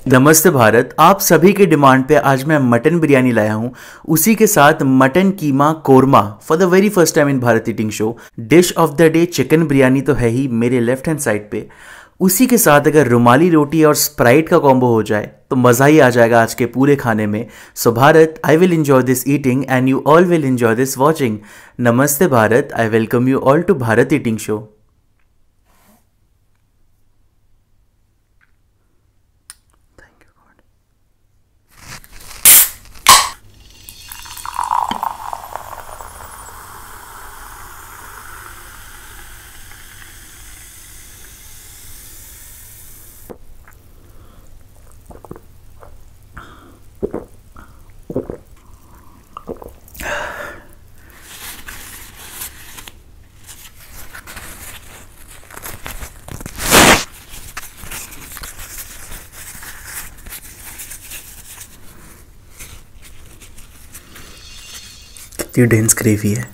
नमस्ते भारत। आप सभी के डिमांड पे आज मैं मटन बिरयानी लाया हूँ, उसी के साथ mutton keema korma for the very first time in Bharat eating show. Dish of the day chicken biryani तो है ही मेरे लेफ्ट हैंड साइड पे, उसी के साथ अगर रुमाली रोटी और स्प्राइट का कॉम्बो हो जाए तो मज़ा ही आ जाएगा आज के पूरे खाने में। So Bharat, I will enjoy this eating and you all will enjoy this watching. Namaste Bharat, I welcome you all to Bharat eating show. कितनी डेंस ग्रेवी है।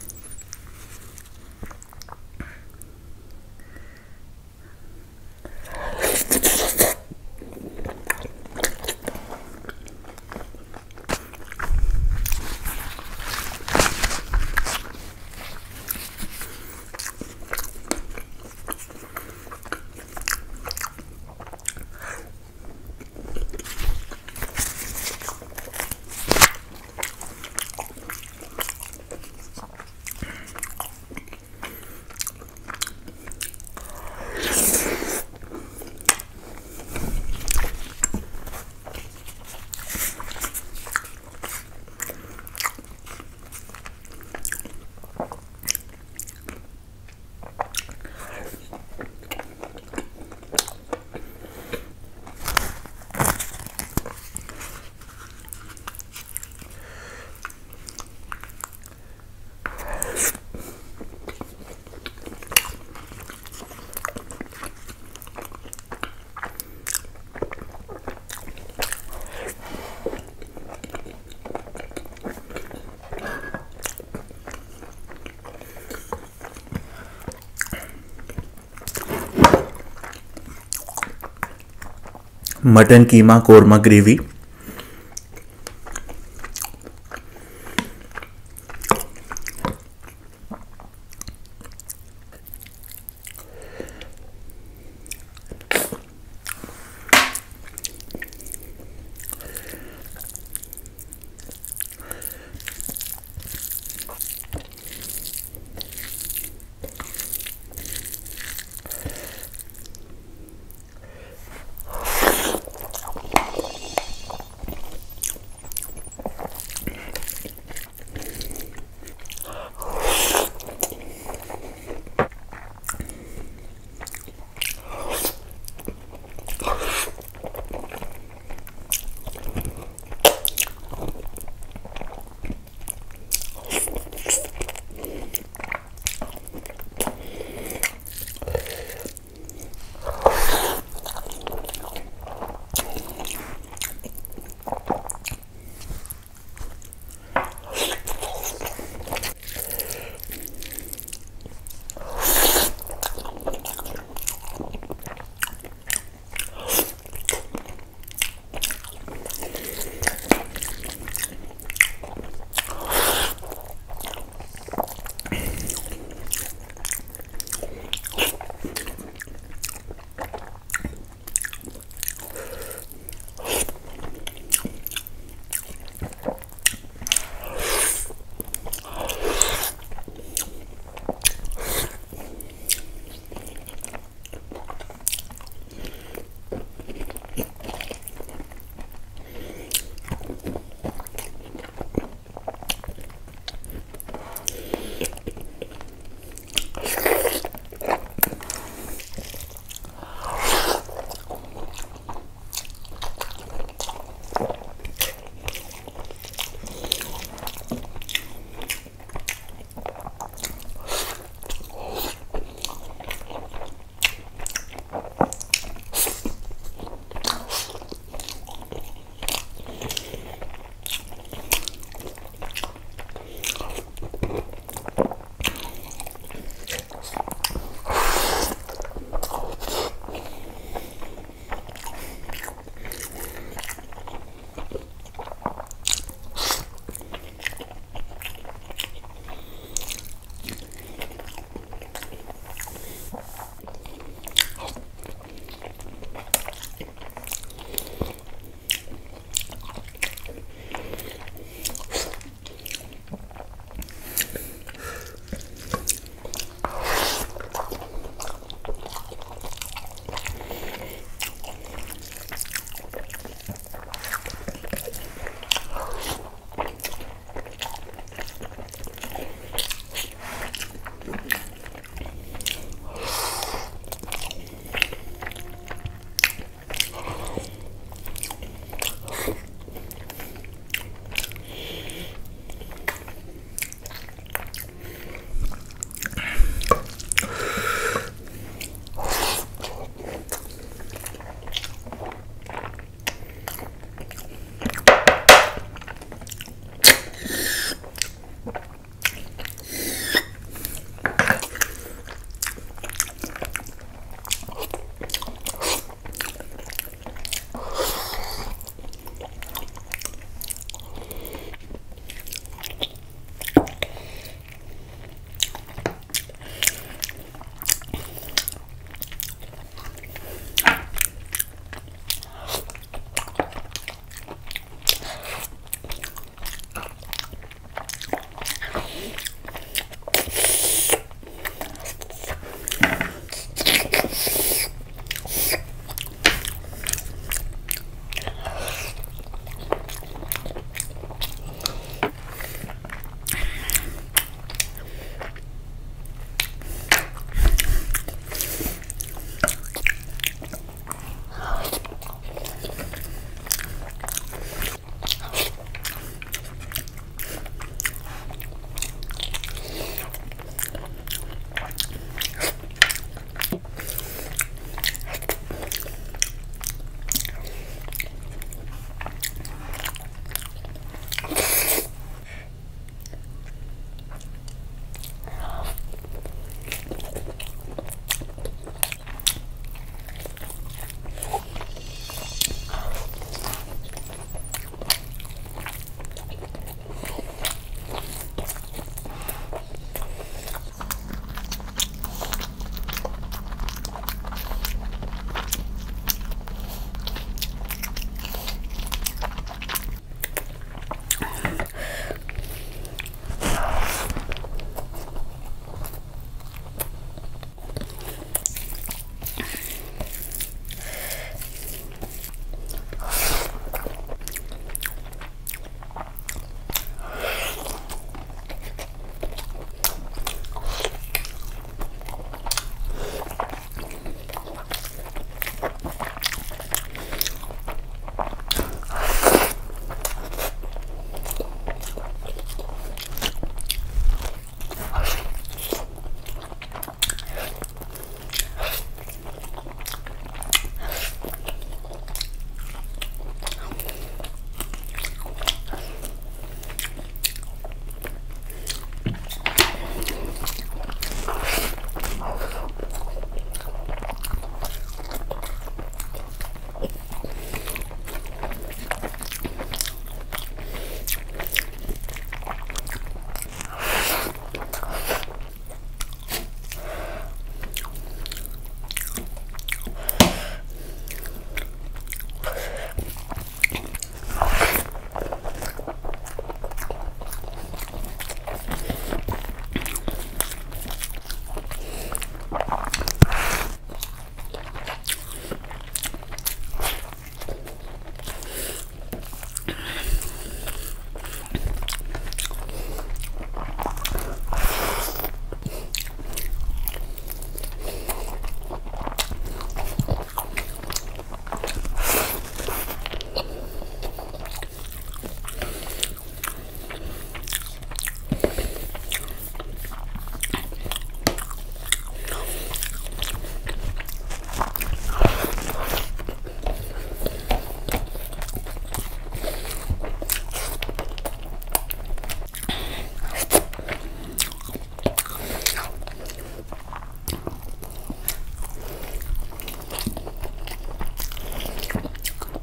मटन कीमा कोरमा ग्रेवी,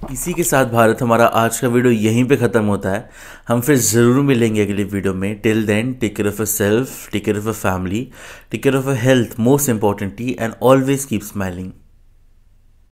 इसी के साथ भारत हमारा आज का वीडियो यहीं पे ख़त्म होता है। हम फिर ज़रूर मिलेंगे अगले वीडियो में। Till then take care of your self, take care of your family, take care of your health most importantly, and always keep smiling.